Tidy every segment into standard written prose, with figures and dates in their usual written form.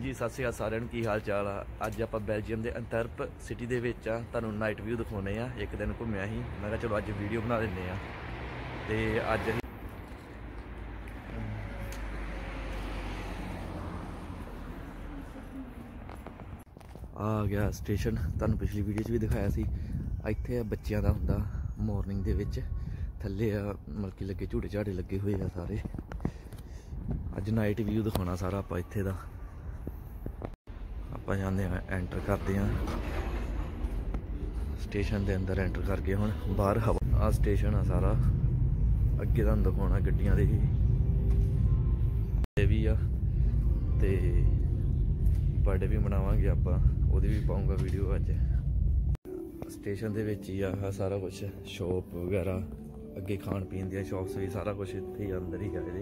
जी सत श्री अकाल सारिਆਂ ਨੂੰ की हाल चाल आ। अज आप बेल्जियम के एंटवर्प सिटी के तुहानू नाइट व्यू दिखाने आ। एक दिन घूमया ही मैं कहा चलो अज वीडियो बना लें। तो अज आ गया स्टेशन। तुहानू पिछली वीडियो भी दिखाया सी। इत्थे बच्चों का हुंदा मॉर्निंग दे विच थल्ले मतलब कि लगे झूटे झाड़े लगे हुए आ सारे। अज नाइट व्यू दिखाना सारा आप इत्थे दा। आप जाते हैं एंटर करते हैं स्टेशन के अंदर। एंटर करके हुण बाहर हवा आ स्टेशन आ सारा। अगे तुहानू दिखाउणा गड्डियां दे भी आ ते बर्थडे भी मनावांगे आप। ओहदी भी पाऊंगा वीडियो अज। स्टेशन के विच ही आ सारा कुछ शॉप वगैरह अगे खाण पीन दी शॉप्स भी सारा कुछ इत्थे अंदर ही है।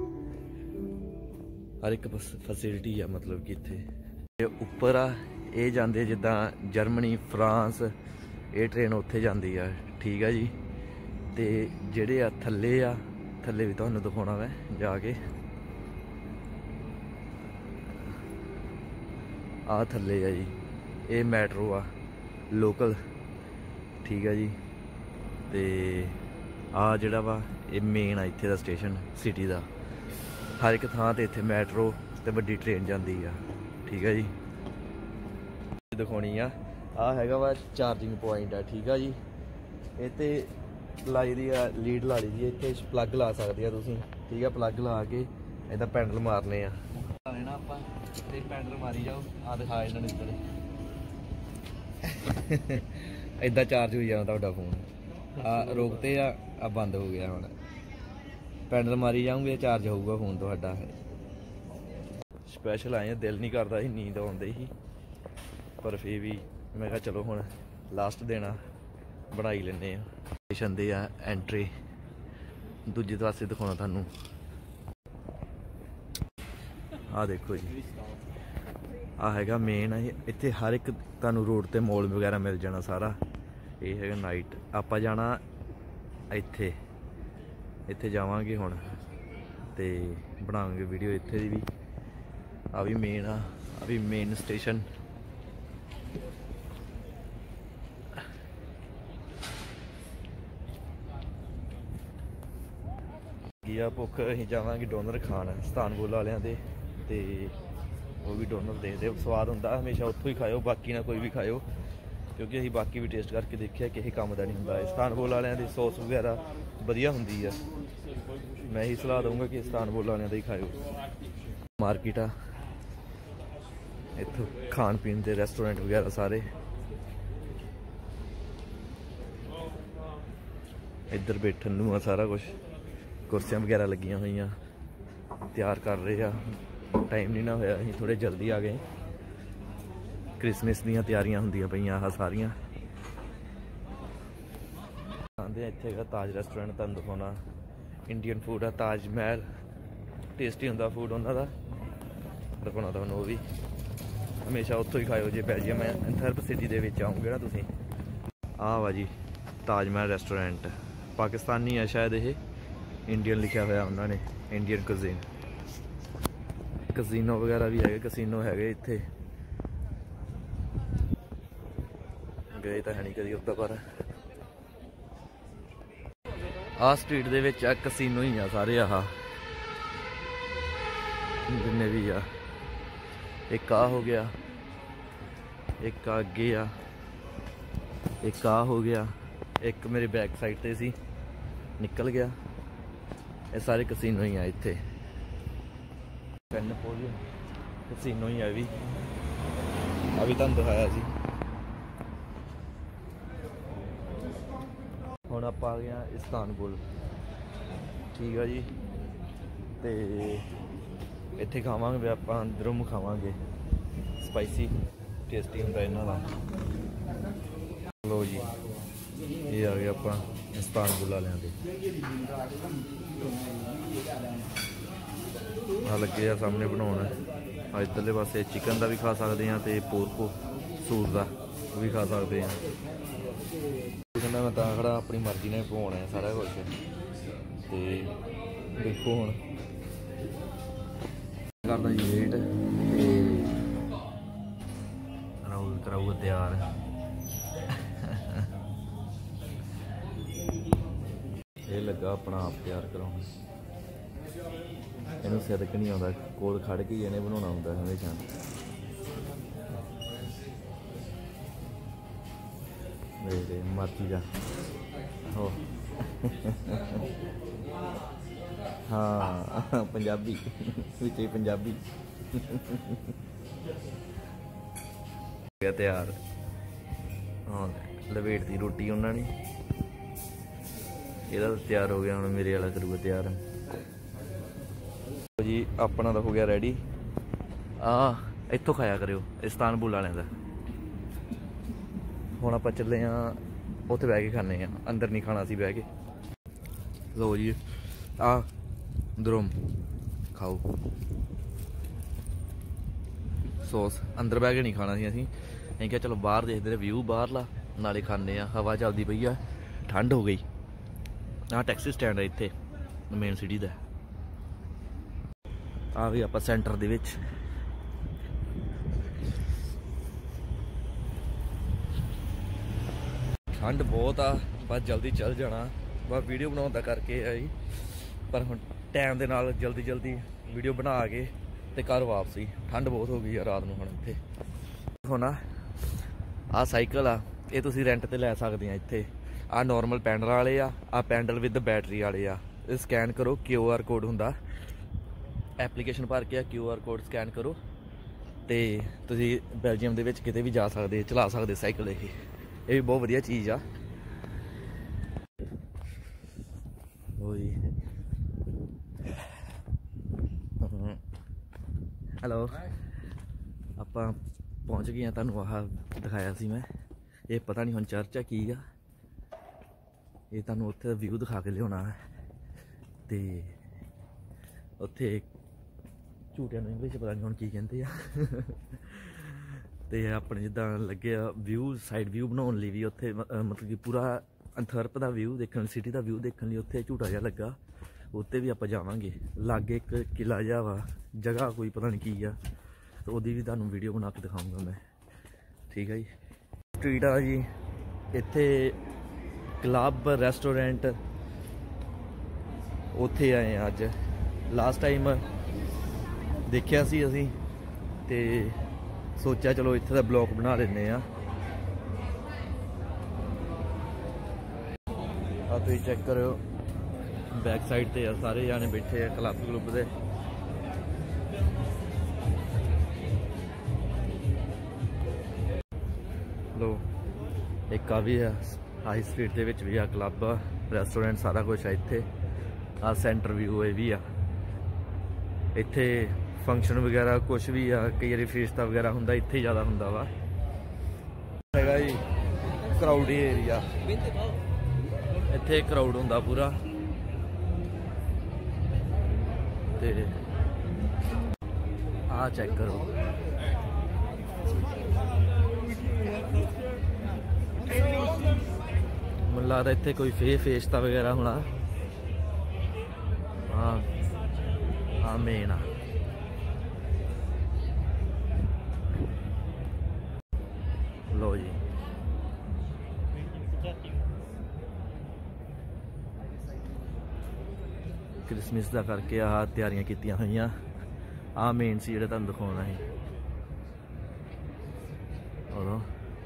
हर एक फैसिलिटी है मतलब कि इत्थे उपर आ ये जाते जिदा जर्मनी फ्रांस ये ट्रेन उत्थे जाती है। ठीक है जी। तो जेडे थल्ले भी तुहानू दिखाउणा मैं जाके। आ थल्ले है जी ये मैट्रो आ लोकल। ठीक है जी। तो आ जिहड़ा वा ये मेन आ इत्थे दा स्टेशन सिटी का। हर एक थां ते इत्थे मैट्रो ते वड्डी ट्रेन जाती है। ठीक है जी। दिखानी आ हैगा वा चार्जिंग पॉइंट है। ठीक है जी। इत्थे लाई दी लीड ला ली दी। इत्थे प्लग ला सकते हैं तुसीं। ठीक है प्लग ला के इदा पैंडल मारने आ ना आप पैंडल मारी जाओ। आ दिखा इन्होंने इधर इदा चार्ज हो जाना तुहाडा फोन। आ रोकते आ बंद हो गया हुण। पैंडल मारी जाऊंगे चार्ज होऊगा फोन तुहाडा। स्पैशल आए दिल नहीं करता ही नींद आउंदी ही पर फिर भी मैं कहा चलो हुण लास्ट दिन आ बनाई लेने। स्टेशन दे आ एंट्री दूजे पासे दिखाउणा तुहानू। आ देखो जी आ हैगा मेन है। इत्थे हर एक तुहानू रोड ते मॉल वगैरह मिल जाना सारा। ये हैगा नाइट आप जाना इत्थे इत्थे जावांगे हुण ते बनावांगे वीडियो इत्थे दी भी। आ भी मेन आ भी मेन स्टेशन। भुख अं जावांगे डोनर खान इस्तानबुल वालियां दे। ते वो भी डोनर देखते स्वाद होंदा हमेशा उत्थों ही खाओ बाकी ना कोई भी खाओ क्योंकि असीं बाकी भी टेस्ट करके देखिया किसी काम का नहीं होंदा। इस्तानबुल वालियां दी सॉस वगैरह वधिया हुंदी है। मैं ही सलाह दूंगा कि इस्तानबुल वालियां दा ही खाओ। मार्केट आ इत्थों खान पीन के रेस्टोरेंट वगैरह सारे। इधर बैठन नूं सारा कुछ कुर्सियां वगैरह लगियां हुई तैयार कर रहे हैं। टाइम नहीं ना होया असीं थोड़े जल्दी आ गए। क्रिसमस दीयां तैयारियां हुंदियां पईयां आह सारियां। आंदे इत्थे का ताज रेस्टोरेंट तुहानू दिखाउणा। इंडियन फूड आ ताज महल टेस्टी हुंदा फूड उन्हां दा। दिखाउणा तुहानू वो भी हमेशा उत्थों ही खाओ जे बेल्जियम एंटवर्प सिटी दे विच आओगे ना तुसीं। आ वा जी ताज महल रेस्टोरेंट पाकिस्तानी है शायद ये। इंडियन लिखा हुआ उन्होंने इंडियन कुजीन। कसीनो वगैरह भी है। कसीनो है इत्थे गए तो है नहीं कभी उत्तर पर। आ स्ट्रीट दे विच कसीनो ही आ सारे। आह जिन्ने भी आ एक आ हो गया एक अगे आ एक आ हो गया एक मेरे बैक साइड ते सी निकल गया। ये सारे कसीनो ही आ इत्थे। पेनपोलियन कसीनो ही है भी अभी तुहानू दिखाया सी। हुण आप आ गए इस्तानबुल। ठीक है जी। तो इत्थे खावांगे आप दरुम खावांगे स्पाइसी टेस्टी हुंदा इन्हां दा। लो जी ये आ गए आप इस्तानबुल वालियां दे। आ लगे आ सामने बनाउण। इधरले पासे चिकन का भी खा सकते हैं तो पोर्को सूर का भी खा सकते हैं। कहना मैं खड़ा अपनी मर्जी ने पवाना है सारा कुछ। तो देखो हुण करदा जी वेट। कराऊगा तैयार। ये लगा अपना आप तैयार कराने, इन्हू सिदक नहीं आता, कोल खड़ के इन्हें बनाना होंगे हमेशा। मर्जी जा हो हाँ पंजाबी विच पंजाबी तैयार। हाँ लपेट दी रोटी उन्होंने, यदा तैयार हो गया, हम मेरे वाला करूँगा तैयार जी। अपना तो हो गया रेडी। इत्थों खाया करो इस्तानबुल वाले का। हुण आपां चले उत्थे बह के खाने, अंदर नहीं खाना, असीं बह के। लो जी दरुम खाओ सॉस, अंदर बह के नहीं खाना सी असीं। असीं क्या चलो बाहर देखते व्यू बाहरला, नाले खाने, हवा चलती पई आ, ठंड हो गई। टैक्सी स्टैंड है इत्थे मेन सिटी दा। आ गए आपां सेंटर दे विच। ठंड बहुत आ, बस जल्दी चल जाना, बस वीडियो बनाने का करके आई, पर हुण टाइम दे नाल जल्दी जल्दी वीडियो बना के ते घर वापसी। ठंड बहुत हो गई है रात नूं। हुण इत्थे हुण आ साइकिल आ, ये तुसीं रेंट ते लै सकदे आ इत्थे। आ नॉर्मल पैंडल वाले आ पैंडल विद बैटरी वाले आ। स्कैन करो, QR कोड हुंदा, एप्लीकेशन भर के QR कोड स्कैन करो ते तुसीं बेल्जियम दे विच किते भी जा सकदे, चला सकदे साइकिल। ये भी बहुत वधिया चीज़ आ। हेलो आपां पहुँच गए, तुहानूं आह दिखाया सी मैं। ये पता नहीं हुण चर्च है की आ, ये तुहानूं उत्थे व्यू दिखा के लियाना है। ते उत्थे झूटियां नूं इंग्लिश पता नहीं हुण की कहंदे आ। ते अपने जिद्दां लगे व्यू, साइड व्यू बनाने लई भी उत्थे मतलब कि पूरा अंथरप दा व्यू देखण, सिटी दा व्यू देखण लई उत्थे झूटा जिहा लगा, उत्ते भी आपां जावांगे। लागे एक किला जिहा वा, जगह कोई पता नहीं की आ, तो ओहदी भी तुहानूं वीडियो बना के दिखाऊंगा मैं, ठीक है जी। स्ट्रीट आ जी, इत्थे क्लब रेस्टोरेंट उत्थे आए अज। लास्ट टाइम देखिया सी असीं ते सोचा चलो इत्थे दा ब्लॉग बना लेने आ। तुसीं चेक करो बैक साइड ते सारे जाने बैठे आ क्लब क्लुब दे। लो एक आ भी है हाई स्ट्रीट दे विच भी आ क्लब, रेस्टोरेंट, सारा कुछ है इत्थे। आ सेंटर व्यू ये भी आ। इत्थे फंक्शन वगैरह कुछ भी आ, कई बार फेस्टा वगैरह हुंदा इत्थे ज़्यादा हुंदा वा। हैगा जी क्राउडी एरिया, इत्थे क्राउड हुंदा पूरा। ते आ चेक करो, मुझे लगता इत्थे कोई फेस्टा वगैरह होना। हाँ मेन आ। लो जी क्रिसमस का करके आह तैयारियां कीतियां होइयां। आ मेन सी जेह्ड़ा तुहानूं दिखाउणा है। और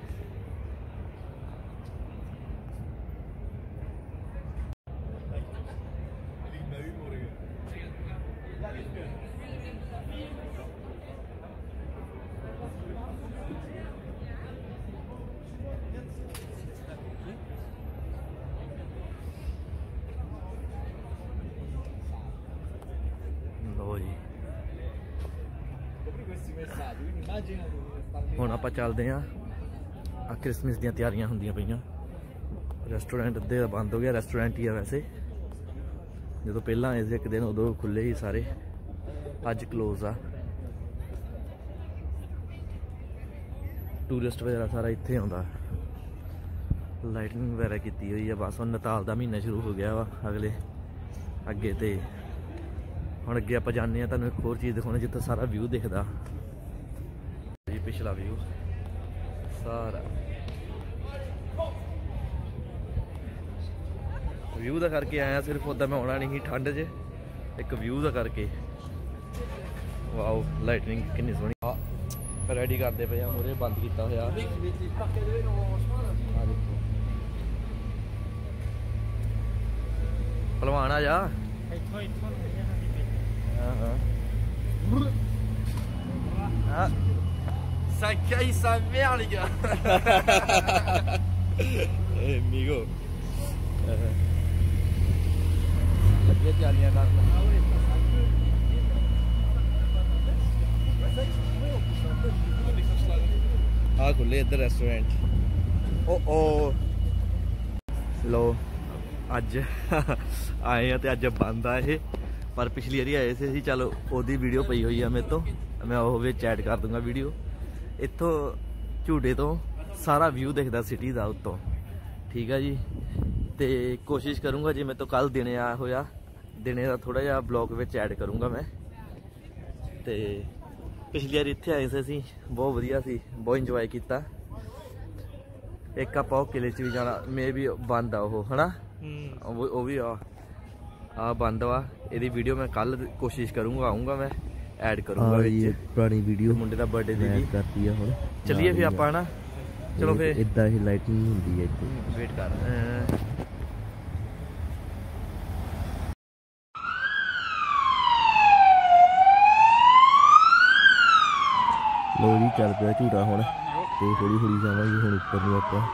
हुण आपां चलदे आ। क्रिसमस दी तैयारियां होंदियां पईयां। रेस्टोरेंट अद्धे दा बंद हो गया, रेस्टोरेंट ही है वैसे। जो पहला आए थे एक दिन उदों खुले ही सारे, अज क्लोज आ। टूरिस्ट वगैरह सारा इत्थे आउंदा। लाइटिंग वगैरह की हुई है। बस हुण नताल दा महीना शुरू हो गया वा अगले अगे। तो हुण अगे आपां जाने तुहानूं एक होर चीज़ दिखाउणी जित्थे सारा व्यू दिखदा जी, पिछला व्यू। सारा व्यू का करके आया, सिर्फ उदा मैं आना नहीं ठंड च, एक व्यू का करके। वाओ लाइटनिंग कितनी सोहनी। रेडी करते पे मुझे बंद किया होया। भलवान आ जा। Ça caille sa mère les gars. Amigo. ये जानिया ना। आ खुले इधर रेस्टोरेंट। ओ लो अज आए हैं तो अज बंद आ ये, पर पिछली बारी आए थे, चलो ओदी वीडियो पई हुई है मेरे तो, मैं वो विच ऐड कर दूंगा वीडियो। इत्थों झूटे तो सारा व्यू दिखता सिटी का उत्तों, ठीक है जी। तो कोशिश करूँगा जी, मैं तो कल दिने आया होया, दिने का थोड़ा जिहा ब्लॉग विच ऐड करूँगा मैं। तो पिछली बार इत्थे आए थे असीं, बहुत वधिया सी, बहुत इंजॉय किया। एक आपां किले च भी जाना, मे भी बंद आ वो है ना, वो भी आ बंद वा। ये वीडियो मैं कल कोशिश करूँगा, आऊँगा मैं ऐड करूँगा। पुरानी वीडियो मुंडे का बर्थडे दी करती है हुण। चलिए फिर आप ना, चलो फिर इदा ही लाइटिंग होंदी है इत्थे। वेट कर। लो जी चल पिया झूटा हुण, ते हौली हौली जावांगे हुण उपर नूं आपां।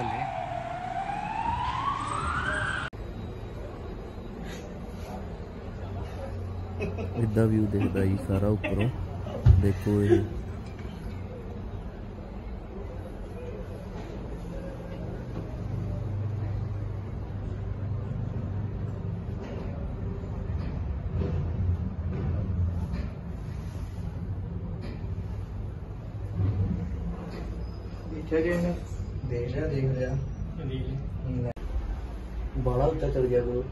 इदा व्यू दिखदा जी सारा उपरों, देखो ये देख लिया बाला उत्ता चल गया करो।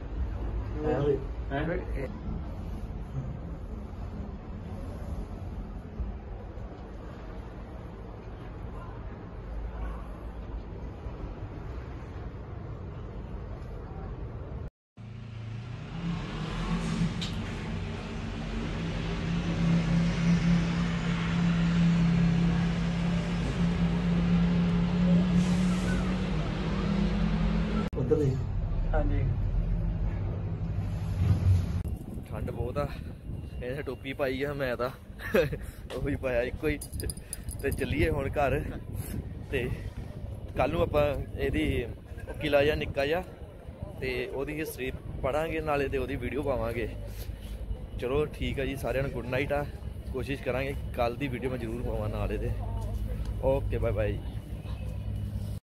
हाँ जी ठंड बहुत आ, इन्हें टोपी पाई है, मैं तो पाया एको ही। तो चलीए हुण घर, तो कल नूं आपां इहदी किला जिहा निक्का जिहा, ते ओहदी हिस्टरी पढ़ांगे, नाले ते ओहदी वीडियो पावांगे। चलो ठीक है जी, सारिआं नूं गुड नाइट आ। कोशिश करांगे कल दी वीडियो मैं जरूर पावां नाले ते। ओके बाय बाय जी।